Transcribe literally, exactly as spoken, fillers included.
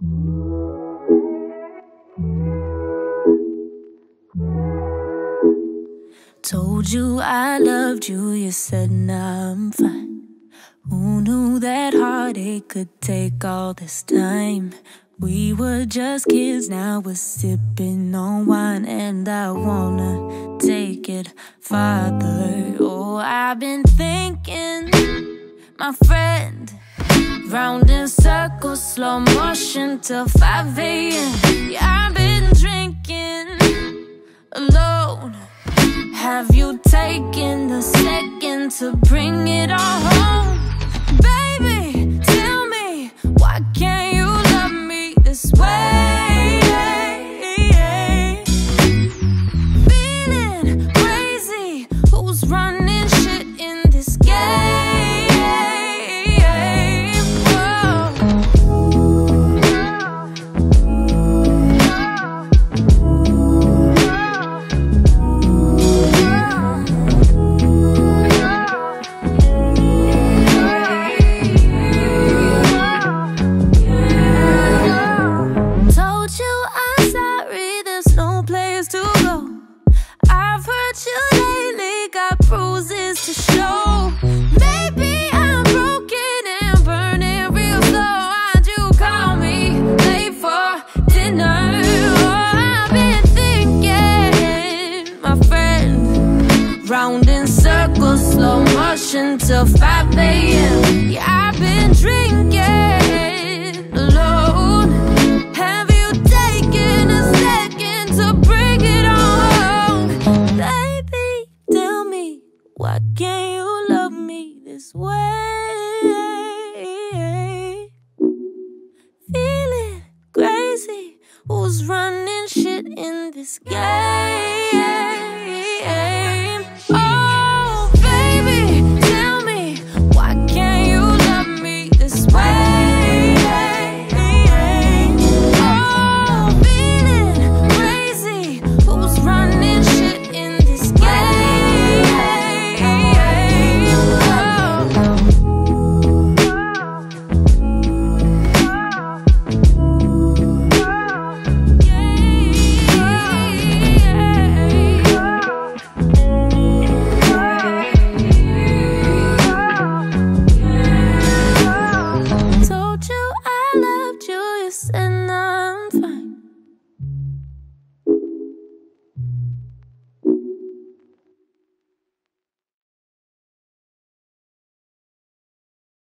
Told you I loved you, you said nah, I'm fine. Who knew that heartache could take all this time? We were just kids, now we're sipping on wine, and I wanna take it farther. Oh, I've been thinking, my friend, round in circles, slow motion till five A M Yeah, I've been drinking alone. Have you taken a second to bring it all home? Baby, tell me, why can't you love me this way? Feeling crazy, who's running shit in this game? Round in circles, slow motion till five A M Yeah, I've been drinking alone. Have you taken a second to bring it on? Baby, tell me, why can't you love me this way? Feeling crazy, who's running shit in this game?